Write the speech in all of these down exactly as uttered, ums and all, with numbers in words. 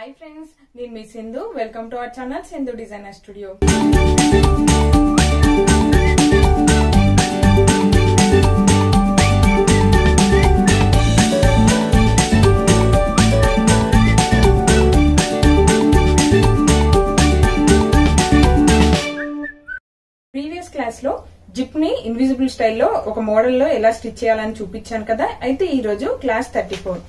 Hi friends, నేను మీ Sindhu. Welcome to our channel Sindhu designer studio. Previous class లో zip ని ఇన్విజిబుల్ స్టైల్లో ఒక మోడల్ లో ఎలా స్టిచ్ చేయాలని చూపించాను కదా. అయితే ఈ రోజు class thirty four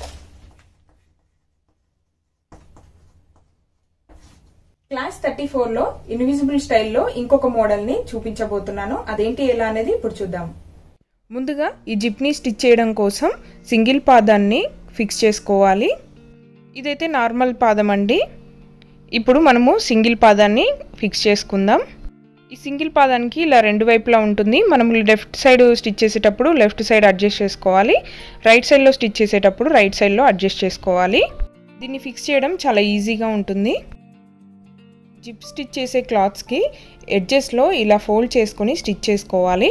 class thirty four లో ఇన్విజిబుల్ స్టైల్లో ఇంకొక మోడల్ ని చూపించబోతున్నాను. అదేంటి ఎలా అనేది ఇప్పుడు చూద్దాం. ముందుగా ఈ జిప్ ని స్టిచ్ చేయడం కోసం సింగిల్ పాదాన్ని ఫిక్స్ చేసుకోవాలి. ఇదైతే నార్మల్ పాదం అండి. ఇప్పుడు మనము సింగిల్ పాదాన్ని ఫిక్స్ చేసుకుందాం. ఈ సింగిల్ పాదానికి ఇలా రెండు వైపులా ఉంటుంది. మనం లెఫ్ట్ సైడ్ స్టిచ్ చేసేటప్పుడు లెఫ్ట్ సైడ్ అడ్జస్ట్ చేసుకోవాలి, రైట్ సైడ్లో స్టిచ్ చేసేటప్పుడు రైట్ సైడ్లో అడ్జస్ట్ చేసుకోవాలి. దీన్ని ఫిక్స్ చేయడం చాలా ఈజీగా ఉంటుంది. జిప్ స్టిచ్ చేసే క్లాత్స్కి ఎడ్జెస్లో ఇలా ఫోల్డ్ చేసుకొని స్టిచ్ చేసుకోవాలి.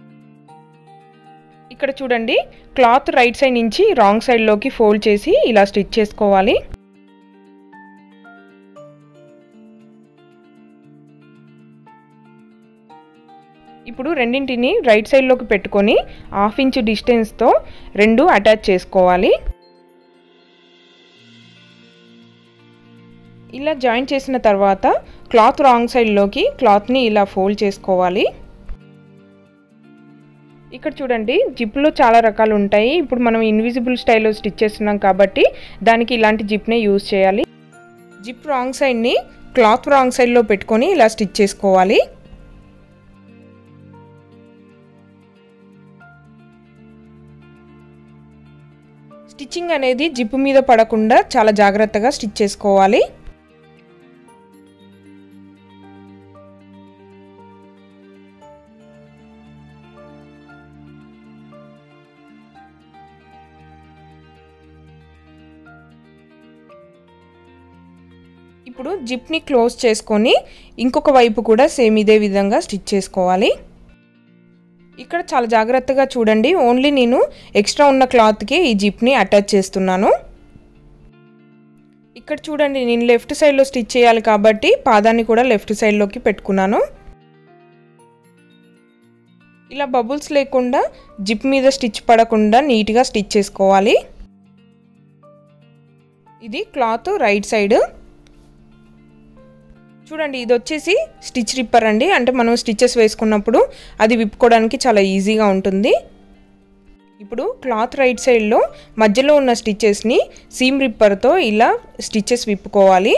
ఇక్కడ చూడండి, క్లాత్ రైట్ సైడ్ నుంచి రాంగ్ సైడ్లోకి ఫోల్డ్ చేసి ఇలా స్టిచ్ చేసుకోవాలి. ఇప్పుడు రెండింటిని రైట్ సైడ్లోకి పెట్టుకొని హాఫ్ ఇంచ్ డిస్టెన్స్తో రెండు అటాచ్ చేసుకోవాలి. ఇలా జాయిన్ చేసిన తర్వాత క్లాత్ రాంగ్ సైడ్లోకి క్లాత్ని ఇలా ఫోల్డ్ చేసుకోవాలి. ఇక్కడ చూడండి, జిప్లో చాలా రకాలు ఉంటాయి. ఇప్పుడు మనం ఇన్విజిబుల్ స్టైల్లో స్టిచ్ చేస్తున్నాం కాబట్టి దానికి ఇలాంటి జిప్నే యూజ్ చేయాలి. జిప్ రాంగ్ సైడ్ని క్లాత్ రాంగ్ సైడ్లో పెట్టుకొని ఇలా స్టిచ్ చేసుకోవాలి. స్టిచ్చింగ్ అనేది జిప్ మీద పడకుండా చాలా జాగ్రత్తగా స్టిచ్ చేసుకోవాలి. ఇప్పుడు జిప్ని క్లోజ్ చేసుకొని ఇంకొక వైపు కూడా సేమ్ ఇదే విధంగా స్టిచ్ చేసుకోవాలి. ఇక్కడ చాలా జాగ్రత్తగా చూడండి, ఓన్లీ నేను ఎక్స్ట్రా ఉన్న క్లాత్కి ఈ జిప్ని అటాచ్ చేస్తున్నాను. ఇక్కడ చూడండి, నేను లెఫ్ట్ సైడ్లో స్టిచ్ చేయాలి కాబట్టి పాదాన్ని కూడా లెఫ్ట్ సైడ్లోకి పెట్టుకున్నాను. ఇలా బబుల్స్ లేకుండా జిప్ మీద స్టిచ్ పడకుండా నీట్గా స్టిచ్ చేసుకోవాలి. ఇది క్లాత్ రైట్ సైడ్. చూడండి, ఇది వచ్చేసి స్టిచ్ రిప్పర్ అండి. అంటే మనం స్టిచెస్ వేసుకున్నప్పుడు అది విప్పుకోవడానికి చాలా ఈజీగా ఉంటుంది. ఇప్పుడు క్లాత్ రైట్ సైడ్లో మధ్యలో ఉన్న స్టిచెస్ని సీమ్ రిప్పర్తో ఇలా స్టిచెస్ విప్పుకోవాలి.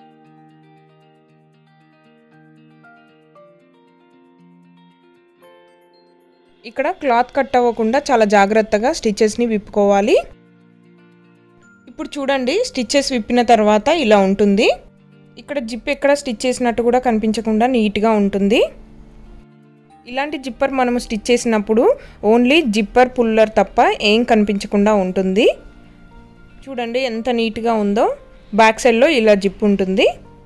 ఇక్కడ క్లాత్ కట్ అవ్వకుండా చాలా జాగ్రత్తగా స్టిచెస్ని విప్పుకోవాలి. ఇప్పుడు చూడండి, స్టిచెస్ విప్పిన తర్వాత ఇలా ఉంటుంది. ఇక్కడ జిప్ ఎక్కడ స్టిచ్ చేసినట్టు కూడా కనిపించకుండా నీట్గా ఉంటుంది. ఇలాంటి జిప్పర్ మనము స్టిచ్ చేసినప్పుడు ఓన్లీ జిప్పర్ పుల్లర్ తప్ప ఏం కనిపించకుండా ఉంటుంది. చూడండి ఎంత నీట్గా ఉందో. బ్యాక్ సైడ్లో ఇలా జిప్ ఉంటుంది.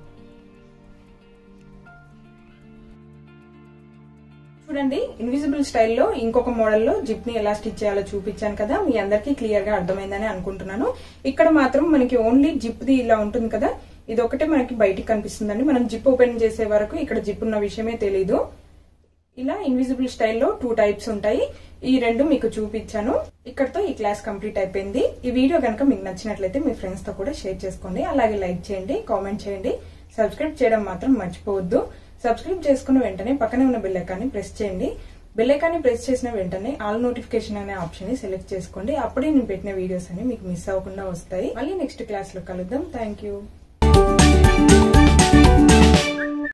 చూడండి, ఇన్విజిబుల్ స్టైల్లో ఇంకొక మోడల్లో జిప్ని ఎలా స్టిచ్ చేయాలో చూపించాను కదా. మీ అందరికీ క్లియర్గా అర్థమైందని అనుకుంటున్నాను. ఇక్కడ మాత్రం మనకి ఓన్లీ జిప్ది ఇలా ఉంటుంది కదా, ఇది ఒకటే మనకి బయటికి కనిపిస్తుందండి. మనం జిప్ ఓపెన్ చేసే వరకు ఇక్కడ జిప్ ఉన్న విషయమే తెలీదు. ఇలా ఇన్విజిబుల్ స్టైల్లో టూ టైప్స్ ఉంటాయి. ఈ రెండు మీకు చూపించాను. ఇక్కడతో ఈ క్లాస్ కంప్లీట్ అయిపోయింది. ఈ వీడియో కనుక మీకు నచ్చినట్లయితే మీ ఫ్రెండ్స్ తో కూడా షేర్ చేసుకోండి. అలాగే లైక్ చేయండి, కామెంట్ చేయండి, సబ్స్క్రైబ్ చేయడం మాత్రం మర్చిపోవద్దు. సబ్స్క్రైబ్ చేసుకున్న వెంటనే పక్కనే ఉన్న బెల్ ఐకాన్ని ప్రెస్ చేయండి. బెల్ ఐకాన్ని ప్రెస్ చేసిన వెంటనే ఆల్ నోటిఫికేషన్ అనే ఆప్షన్ ని సెలెక్ట్ చేసుకోండి. అప్పుడే నేను పెట్టిన వీడియోస్ అన్ని మీకు మిస్ అవ్వకుండా వస్తాయి. మళ్ళీ నెక్స్ట్ క్లాస్ లో కలుద్దాం. Thank you.